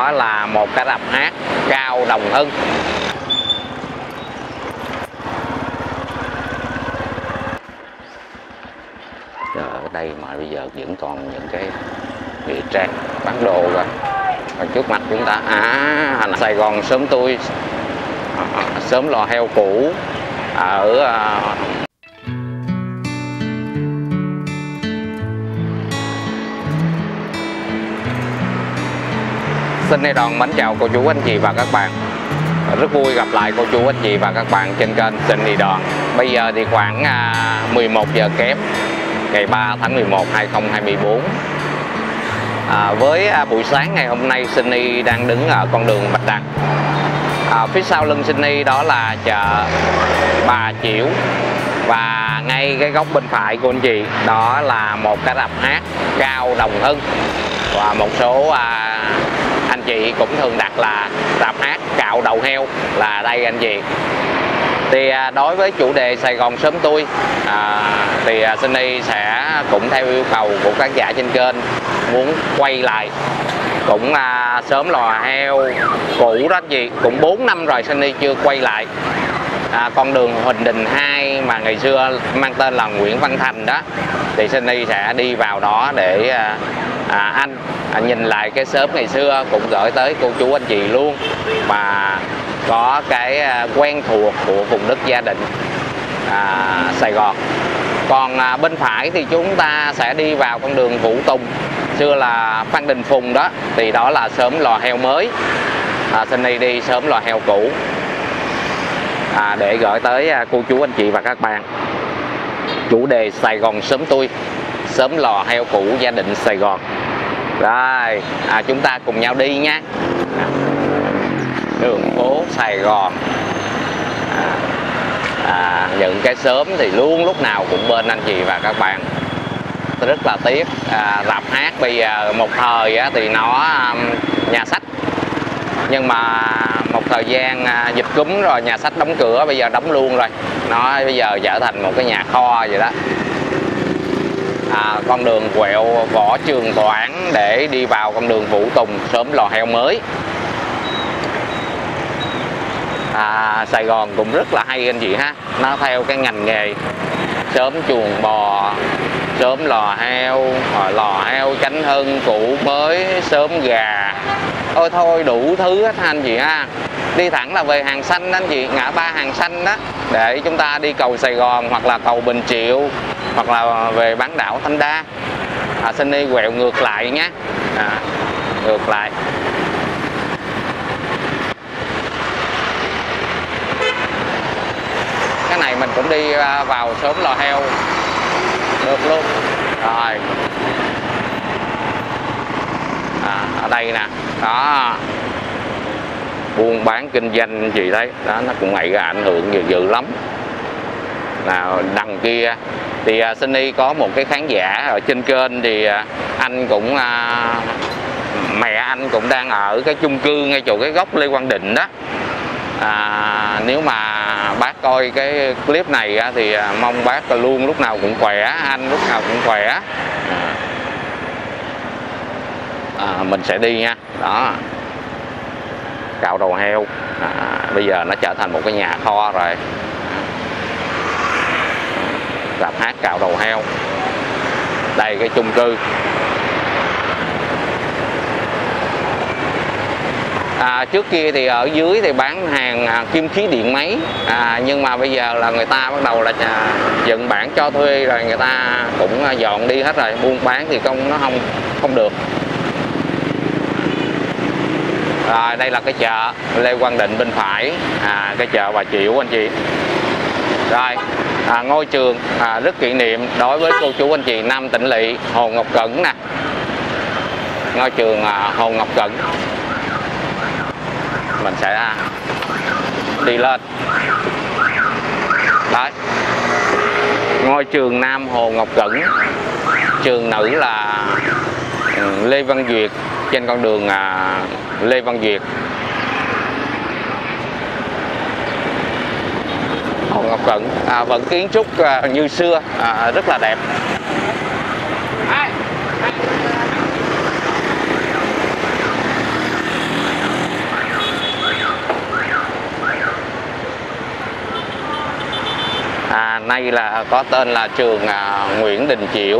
đó là một cái rạp hát Cao Đồng Hưng. Ở đây mà bây giờ vẫn còn những cái nghĩa trang bán đồ rồi. Còn trước mặt chúng ta Sài Gòn sớm tôi, sớm lò heo cũ ở Xin Lê Đoàn mến chào cô chú anh chị và các bạn. Rất vui gặp lại cô chú anh chị và các bạn trên kênh Xin Lê Đoàn. Bây giờ thì khoảng 11 giờ kém ngày 3 tháng 11 2024. Với buổi sáng ngày hôm nay, Sunny đang đứng ở con đường Bạch Đằng. Phía sau lưng Sunny đó là chợ Bà Chiểu, và ngay cái góc bên phải của anh chị đó là một cái rạp hát Cao Đồng Hưng, và một số anh chị cũng thường đặt là rạp hát Cạo Đầu Heo là đây anh chị. Thì đối với chủ đề Sài Gòn sớm tôi thì Sunny sẽ cũng theo yêu cầu của các giả trên kênh muốn quay lại cũng sớm lò heo cũ đó anh chị. Cũng 4 năm rồi Sunny chưa quay lại con đường Huỳnh Đình 2 mà ngày xưa mang tên là Nguyễn Văn Thành đó. Thì Sunny sẽ đi vào đó để anh nhìn lại cái xóm ngày xưa, cũng gửi tới cô chú anh chị luôn mà có cái quen thuộc của vùng đất Gia Định, Sài Gòn. Còn bên phải thì chúng ta sẽ đi vào con đường Vũ Tùng, xưa là Phan Đình Phùng đó, thì đó là xóm lò heo mới. Sunny đi xóm lò heo cũ để gửi tới cô chú anh chị và các bạn chủ đề Sài Gòn sớm tôi, xóm lò heo cũ Gia Định Sài Gòn. Rồi chúng ta cùng nhau đi nha. Đường phố Sài Gòn, những cái xóm thì luôn lúc nào cũng bên anh chị và các bạn. Rất là tiếc rạp hát bây giờ một thời thì nó nhà sách, nhưng mà một thời gian dịch cúm rồi nhà sách đóng cửa, bây giờ đóng luôn rồi. Nó bây giờ trở thành một cái nhà kho vậy đó. Con đường quẹo Võ Trường Toản để đi vào con đường Vũ Tùng, xóm lò heo mới. Sài Gòn cũng rất là hay anh chị ha. Nó theo cái ngành nghề xóm chuồng bò, xóm lò heo Chánh Hưng cũ mới, xóm gà, ôi thôi đủ thứ hết anh chị ha. Đi thẳng là về Hàng Xanh đó anh chị, ngã ba Hàng Xanh đó, để chúng ta đi cầu Sài Gòn hoặc là cầu Bình Triệu hoặc là về bán đảo Thanh Đa. Sunny quẹo ngược lại nhé, ngược lại. Cái này mình cũng đi vào xóm lò heo được luôn. Rồi ở đây nè, đó buôn bán kinh doanh gì đấy đó, nó cũng gây ra ảnh hưởng dữ lắm. Nào đằng kia thì Sunny có một cái khán giả ở trên kênh, thì anh cũng mẹ anh cũng đang ở cái chung cư ngay chỗ cái góc Lê Quang Định đó. Nếu mà bác coi cái clip này thì mong bác luôn lúc nào cũng khỏe, anh lúc nào cũng khỏe. Mình sẽ đi nha. Đó, Cạo Đầu Heo bây giờ nó trở thành một cái nhà kho rồi. Rạp hát Cạo Đầu Heo, đây cái chung cư. Trước kia thì ở dưới thì bán hàng kim khí điện máy, nhưng mà bây giờ là người ta bắt đầu là dựng bản cho thuê rồi, người ta cũng dọn đi hết rồi, buôn bán thì nó không được. Rồi đây là cái chợ Lê Quang Định bên phải, cái chợ Bà Chiểu anh chị. Rồi ngôi trường rất kỷ niệm đối với cô chú anh chị Nam Tịnh Lỵ, Hồ Ngọc Cẩn nè. Ngôi trường Hồ Ngọc Cẩn, mình sẽ đi lên. Đấy, ngôi trường Nam Hồ Ngọc Cẩn, trường nữ là Lê Văn Duyệt, trên con đường Lê Văn Duyệt. Hồ Ngọc Cẩn vẫn kiến trúc như xưa, rất là đẹp. nay là có tên là trường Nguyễn Đình Chiểu.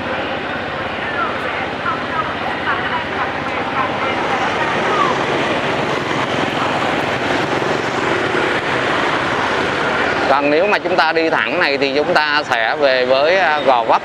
Còn nếu mà chúng ta đi thẳng này thì chúng ta sẽ về với Gò Vấp.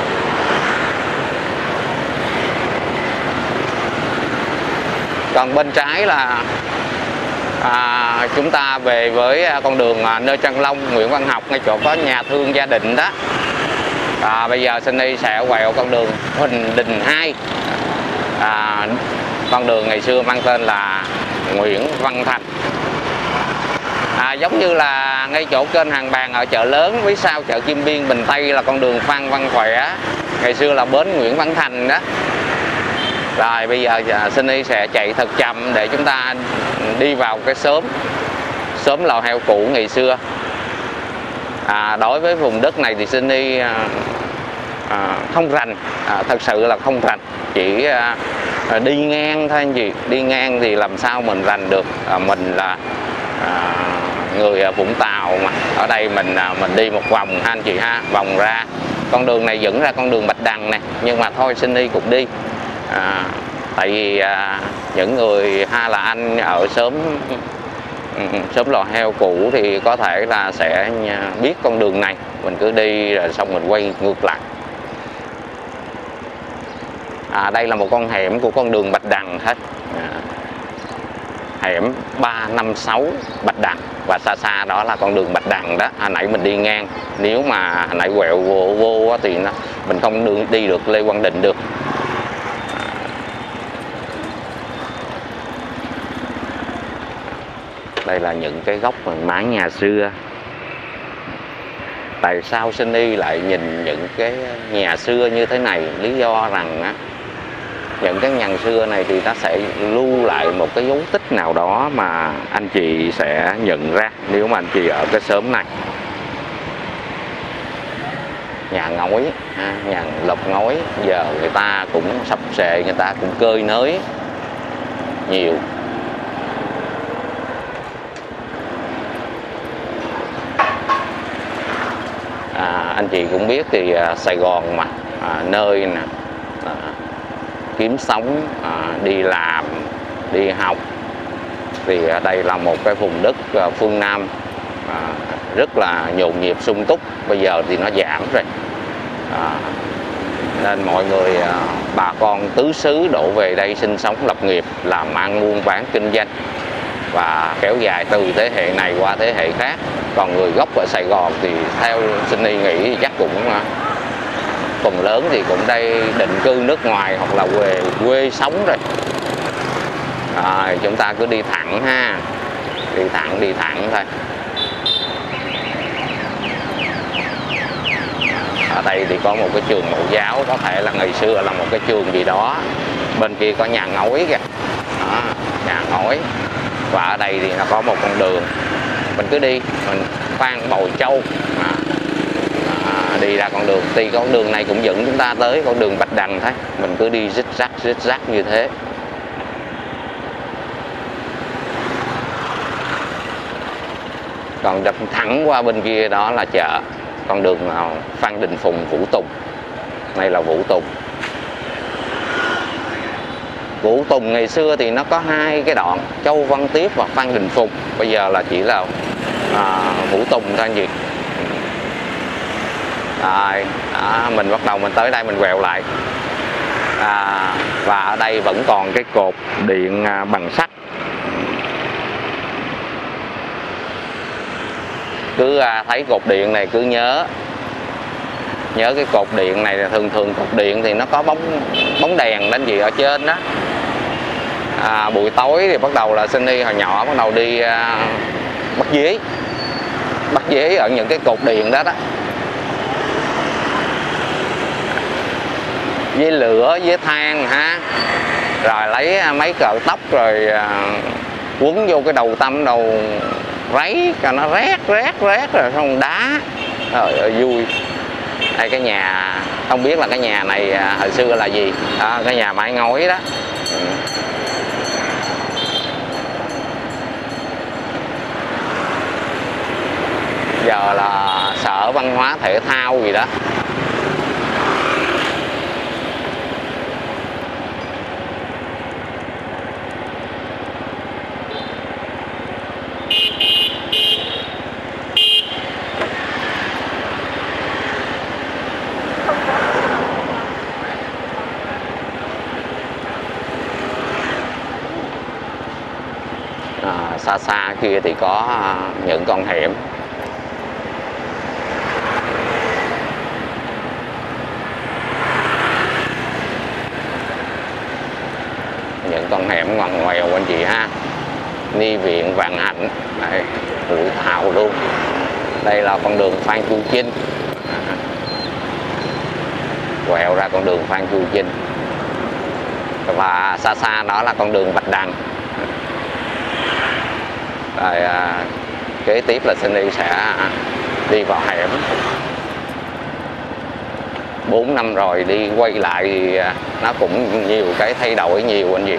Còn bên trái là chúng ta về với con đường Nơ Trăng Long, Nguyễn Văn Học, ngay chỗ có nhà thương Gia Định đó. Bây giờ Sunny sẽ quẹo con đường Huỳnh Đình 2. Con đường ngày xưa mang tên là Nguyễn Văn Thành. Giống như là ngay chỗ kênh Hàng Bàng ở chợ lớn, phía sau chợ Kim Biên Bình Tây là con đường Phan Văn Khỏe, ngày xưa là bến Nguyễn Văn Thành đó. Rồi bây giờ Sunny sẽ chạy thật chậm để chúng ta đi vào cái xóm lò heo cũ ngày xưa. Đối với vùng đất này thì Sunny không rành, thật sự là không rành, chỉ đi ngang thôi anh chị. Đi ngang thì làm sao mình rành được, mình là người Vũng Tàu mà. Ở đây mình đi một vòng ha anh chị ha, vòng ra con đường này dẫn ra con đường Bạch Đằng nè, nhưng mà thôi Sunny cũng đi. Tại vì những người hay là anh ở xóm lò heo cũ thì có thể là sẽ biết con đường này, mình cứ đi rồi xong mình quay ngược lại. Đây là một con hẻm của con đường Bạch Đằng hết. Hẻm 356 Bạch Đằng, và xa xa đó là con đường Bạch Đằng đó. Hồi nãy mình đi ngang, nếu mà hồi nãy quẹo vô thì mình không đi được Lê Quang Định được. Đây là những cái góc mái nhà xưa. Tại sao Sunny lại nhìn những cái nhà xưa như thế này? Lý do rằng những cái nhà xưa này thì nó sẽ lưu lại một cái dấu tích nào đó mà anh chị sẽ nhận ra nếu mà anh chị ở cái xóm này. Nhà ngói, nhà lợp ngói, giờ người ta cũng sập xệ, người ta cũng cơi nới nhiều. Anh chị cũng biết thì Sài Gòn mà, nơi nè, kiếm sống, đi làm, đi học, thì đây là một cái vùng đất phương Nam rất là nhộn nhịp sung túc. Bây giờ thì nó giảm rồi, nên mọi người, bà con tứ xứ đổ về đây sinh sống lập nghiệp, làm ăn buôn bán kinh doanh và kéo dài từ thế hệ này qua thế hệ khác. Còn người gốc ở Sài Gòn thì theo Sunny nghĩ chắc cũng phần lớn thì cũng đây định cư nước ngoài hoặc là về quê sống rồi. Chúng ta cứ đi thẳng ha, đi thẳng thôi. Ở đây thì có một cái trường mẫu giáo, có thể là ngày xưa là một cái trường gì đó. Bên kia có nhà ngói kìa, nhà ngói. Và ở đây thì nó có một con đường, mình cứ đi, mình khoan Bầu Châu đi ra con đường. Thì con đường này cũng dẫn chúng ta tới con đường Bạch Đằng thôi, mình cứ đi rích rắc như thế. Còn đập thẳng qua bên kia đó là chợ, con đường Phan Đình Phùng, Vũ Tùng. Đây là Vũ Tùng. Vũ Tùng ngày xưa thì nó có hai cái đoạn, Châu Văn Tiếp và Phan Đình Phùng. Bây giờ là chỉ là Vũ Tùng thôi anh chị. Mình bắt đầu mình tới đây mình quẹo lại. Và ở đây vẫn còn cái cột điện bằng sắt. Cứ thấy cột điện này cứ nhớ cái cột điện này. Thường cột điện thì nó có bóng đèn lên gì ở trên đó. Buổi tối thì bắt đầu là Sunny hồi nhỏ bắt đầu đi bắt dế ở những cái cột điện đó. Với lửa, với than ha. Rồi lấy mấy cờ tóc rồi quấn vô cái đầu tăm đầu ráy cho nó rét rồi xong đá. Vui. Đây cái nhà, không biết là cái nhà này hồi xưa là gì. Cái nhà mái ngói đó. Giờ là Sở Văn hóa thể thao gì đó. Xa xa kia thì có những con hẻm. Những con hẻm ngoằn ngoèo anh chị ha. Ni Viện, Vạn Hạnh, đây, Mũi Thảo luôn. Đây là con đường Phan Chu Trinh. Quẹo ra con đường Phan Chu Trinh. Và xa xa đó là con đường Bạch Đằng. Rồi kế tiếp là Sunny sẽ đi vào hẻm. 4 năm rồi đi quay lại thì nó cũng nhiều cái thay đổi nhiều anh chị.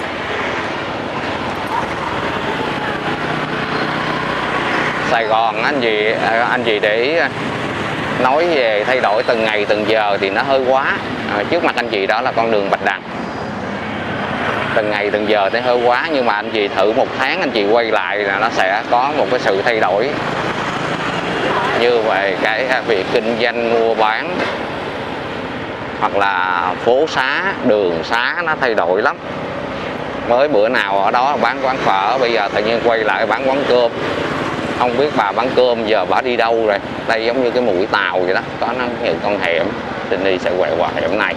Sài Gòn anh chị để ý, nói về thay đổi từng ngày từng giờ thì nó hơi quá. Trước mặt anh chị đó là con đường Bạch Đằng. Từng ngày từng giờ thì hơi quá, nhưng mà anh chị thử 1 tháng anh chị quay lại là nó sẽ có một cái sự thay đổi. Như về cái việc kinh doanh mua bán, hoặc là phố xá, đường xá nó thay đổi lắm. Mới bữa nào ở đó bán quán phở, bây giờ tự nhiên quay lại bán quán cơm. Không biết bà bán cơm giờ bà đi đâu rồi. Đây giống như cái Mũi Tàu vậy đó, có những con hẻm. Sunny sẽ quẹo qua hẻm này.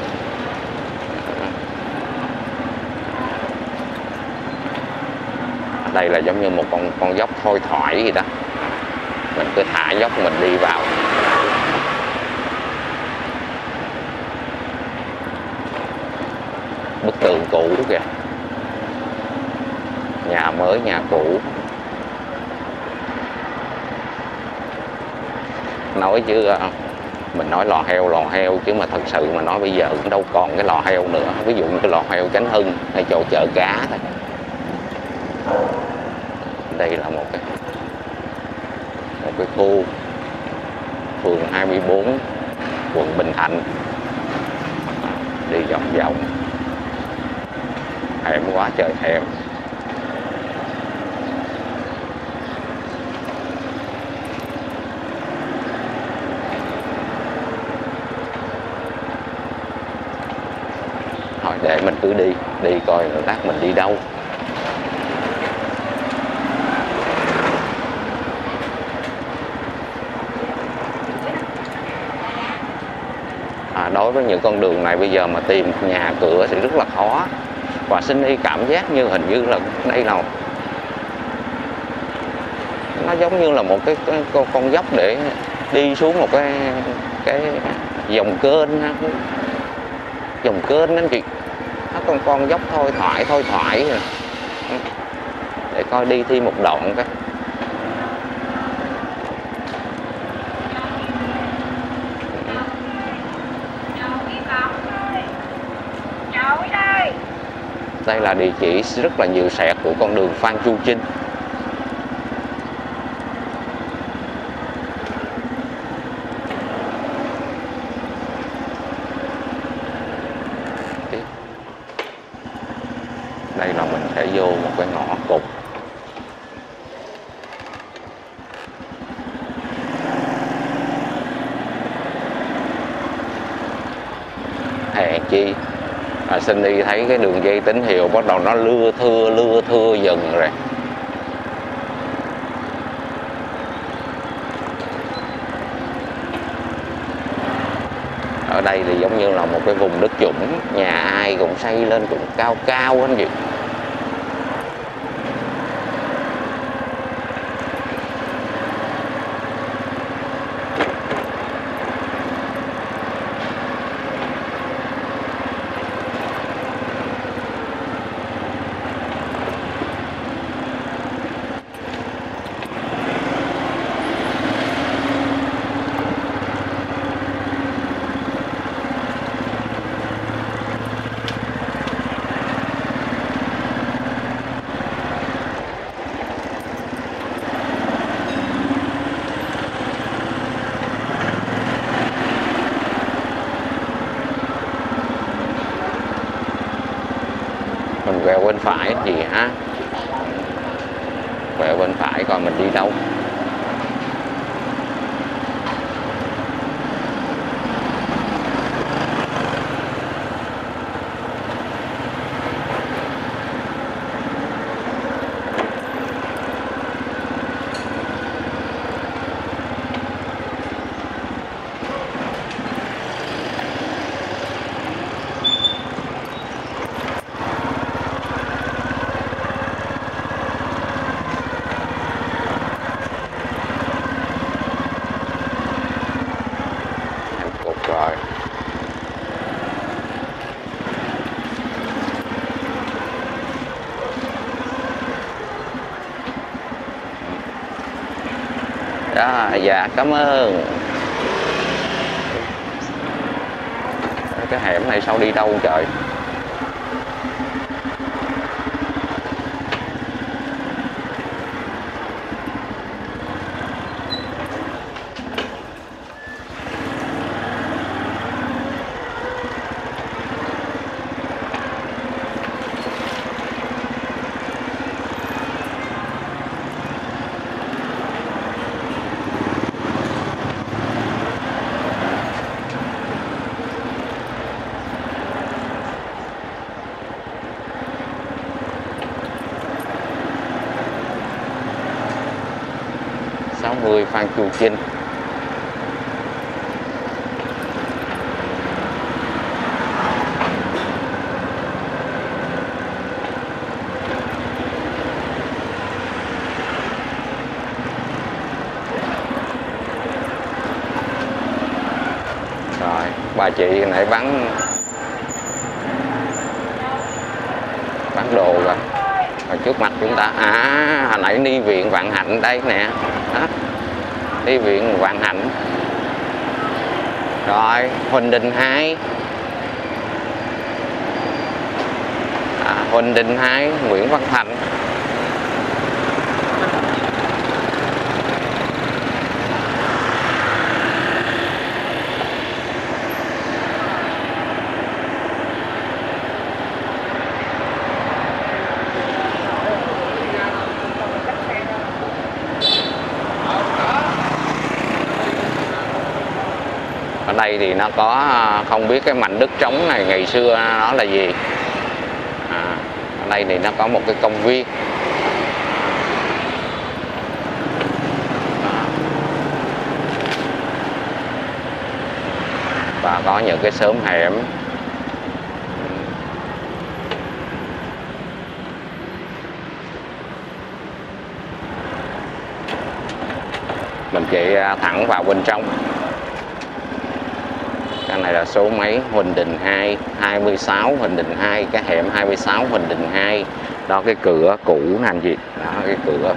Đây là giống như một con dốc thôi thoải gì đó. Mình cứ thả dốc mình đi vào. Bức tường cũ kìa. Nhà mới, nhà cũ. Nói chứ mình nói lò heo chứ mà thật sự mà nói bây giờ cũng đâu còn cái lò heo nữa. Ví dụ như cái lò heo Chánh Hưng hay chỗ chợ cá thôi. Đây là một cái khu phường 24 quận Bình Thạnh. Đi vòng vòng hẻm quá trời hẻm. Thôi để mình cứ đi coi rồi lát mình đi đâu. Đối với những con đường này bây giờ mà tìm nhà cửa thì rất là khó. Và Sunny cảm giác như hình như là đây là nó giống như là một cái con dốc để đi xuống một cái dòng kênh anh chị. Nó con dốc thôi thoải rồi. Để coi đi thêm một đoạn cái. Đây là địa chỉ rất là nhiều sẹt của con đường Phan Chu Trinh. Đây là mình sẽ vô một cái ngõ cụt. Hèn chi Sunny thấy cái đường dây tín hiệu bắt đầu nó lưa thưa dần rồi. Ở đây thì giống như là một cái vùng đất trũng, nhà ai cũng xây lên cũng cao anh chị. phải anh chị ha. Quẹo bên phải coi mình đi đâu. Rồi. Đó, dạ cảm ơn. Cái hẻm này sao đi đâu trời. Phan Chu Trinh. Rồi, bà chị nãy bán đồ rồi. Rồi trước mặt chúng ta hồi nãy đi viện Vạn Hạnh đây nè. Đó. Đi viện Vạn Hạnh. Rồi Huỳnh Đình 2. Huỳnh Đình 2, Nguyễn Văn Thành. Ở đây thì nó có không biết cái mảnh đất trống này ngày xưa nó là gì. Ở đây thì nó có một cái công viên. Và có những cái xóm hẻm. Mình chạy thẳng vào bên trong. Cái này là số mấy? Huỳnh Đình 2, 26 Huỳnh Đình 2, cái hẻm 26 Huỳnh Đình 2. Đó cái cửa cũ nè anh chị. Đó cái cửa.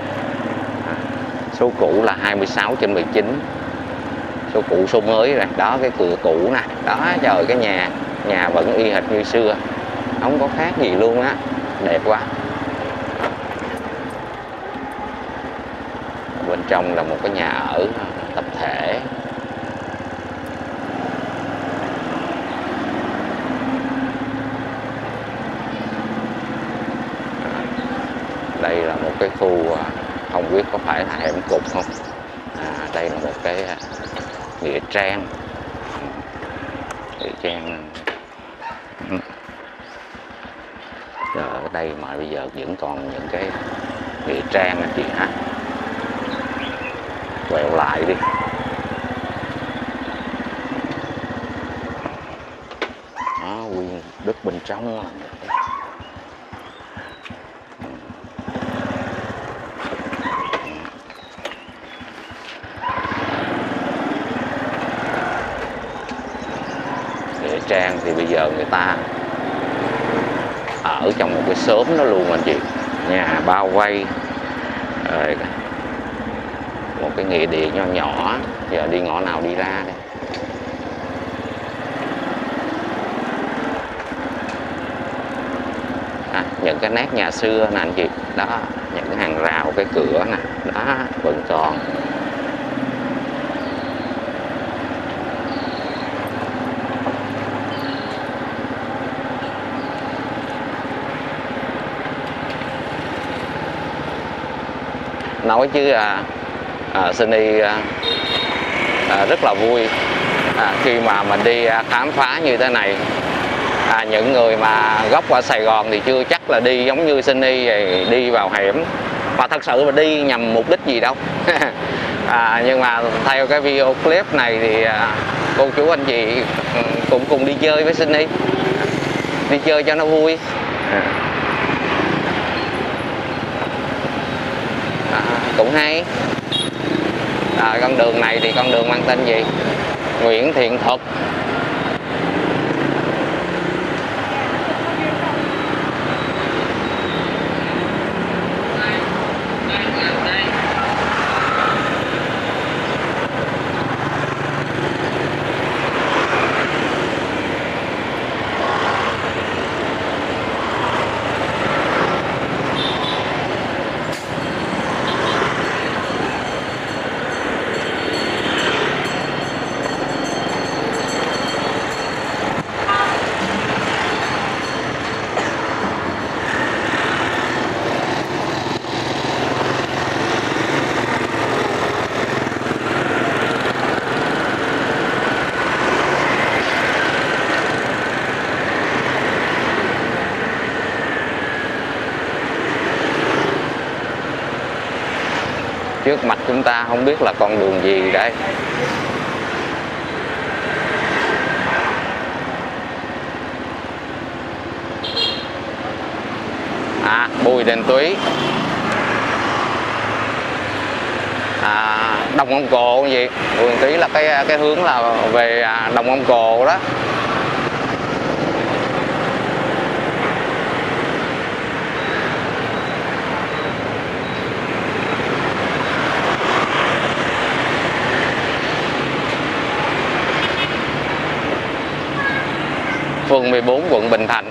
Số cũ là 26/19. Số cũ số mới này. Đó cái cửa cũ nè. Đó trời, cái nhà vẫn y hệt như xưa. Không có khác gì luôn á. Đẹp quá. Bên trong là một cái nhà ở tập thể. Đây là một cái khu, không biết có phải là hẻm cục không. Đây là một cái nghĩa trang. Nghĩa trang. Ở đây mà bây giờ vẫn còn những cái nghĩa trang anh chị ha. Quẹo lại đi. Đó, nguyên đất bên trong là nghĩa trang thì bây giờ người ta ở trong một cái xóm đó luôn anh chị, nhà bao quay rồi một cái nghĩa địa nho nhỏ. Giờ đi ngõ nào đi ra đây. Những cái nét nhà xưa nè anh chị. Đó, những cái hàng rào, cái cửa nè. Đó, vẫn còn. nói chứ Sunny rất là vui khi mà mình đi khám phá như thế này. Những người mà gốc ở Sài Gòn thì chưa chắc là đi giống như Sunny đi vào hẻm, và thật sự là đi nhằm mục đích gì đâu. Nhưng mà theo cái video clip này thì cô chú anh chị cũng cùng đi chơi với Sunny, đi chơi cho nó vui. Cũng hay. Con đường này thì con đường mang tên gì? Nguyễn Thiện Thuật. Trước mặt chúng ta không biết là con đường gì đây. Bùi Đình Túy. Đông Ông Cồ gì? Bùi Đình Túy là cái hướng là về Đông Ông Cồ đó. Phường 14 quận Bình Thạnh.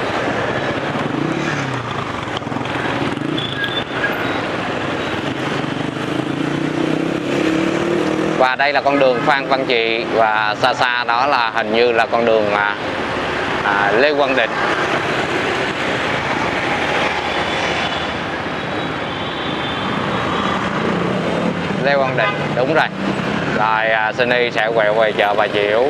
Và đây là con đường Phan Văn Trị, và xa xa đó là hình như là con đường Lê Quang Định. Lê Quang Định, đúng rồi. Rồi Sunny sẽ quẹo về chợ Bà Chiểu.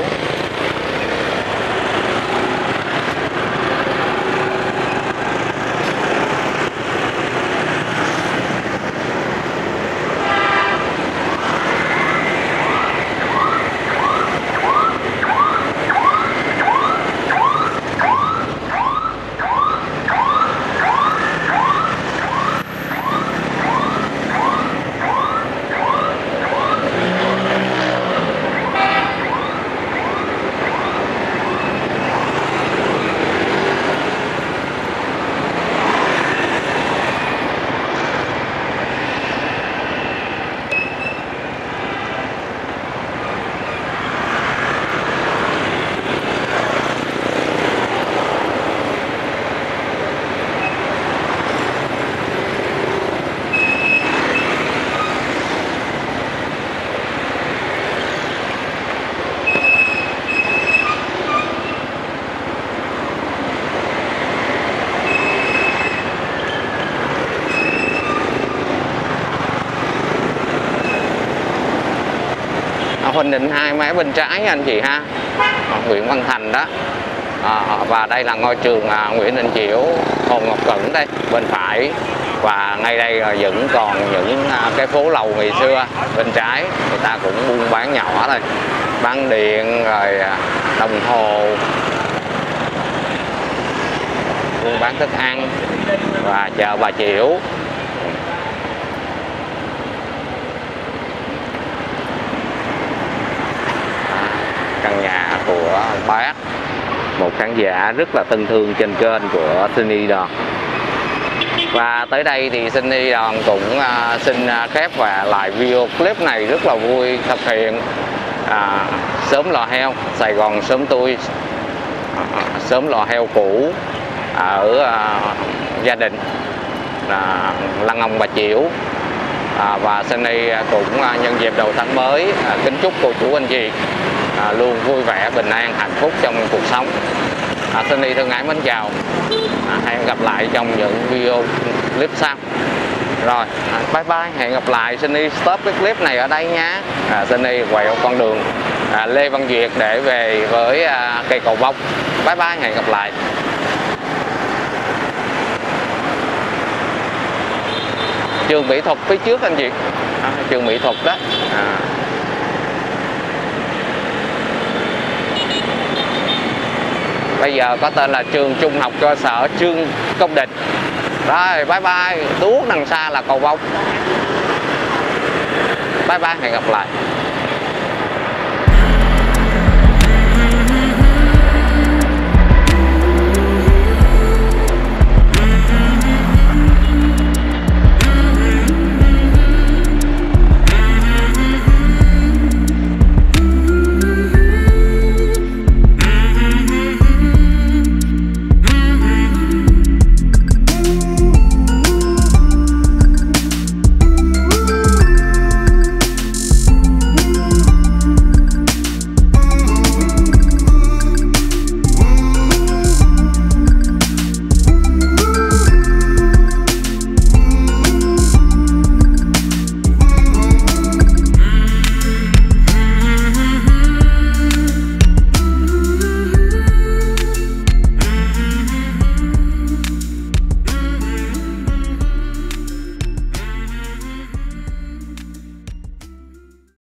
Huỳnh Định 2 mé bên trái anh chị ha, Nguyễn Văn Thành đó. Và đây là ngôi trường Nguyễn Đình Chiểu, Hồ Ngọc Cẩn đây bên phải. Và ngay đây vẫn còn những cái phố lầu ngày xưa bên trái, người ta cũng buôn bán nhỏ thôi, bán điện rồi đồng hồ, buôn bán thức ăn. Và chợ Bà Chiểu. Căn nhà của bác, một khán giả rất là thân thương trên kênh của Sunny Đòn. Và tới đây thì Sunny Đòn cũng xin khép và lại video clip này rất là vui, thực hiện xóm lò heo Sài Gòn xóm tôi, xóm lò heo cũ ở gia đình Lăng Ông Bà Chiểu. Và Sunny cũng nhân dịp đầu tháng mới kính chúc cô chú anh chị luôn vui vẻ, bình an, hạnh phúc trong cuộc sống. Sunny thân ái mến chào. Hẹn gặp lại trong những video clip sau. Rồi, bye bye, hẹn gặp lại. Sunny stop cái clip này ở đây nhá. Sunny quẹo con đường Lê Văn Duyệt để về với cây cầu vông. Bye bye, hẹn gặp lại. Trường mỹ thuật phía trước anh chị, trường mỹ thuật đó. Bây giờ có tên là trường Trung học cơ sở Trương Công Định. Rồi, bye bye, tuốt đằng xa là cầu vông. Bye bye, hẹn gặp lại.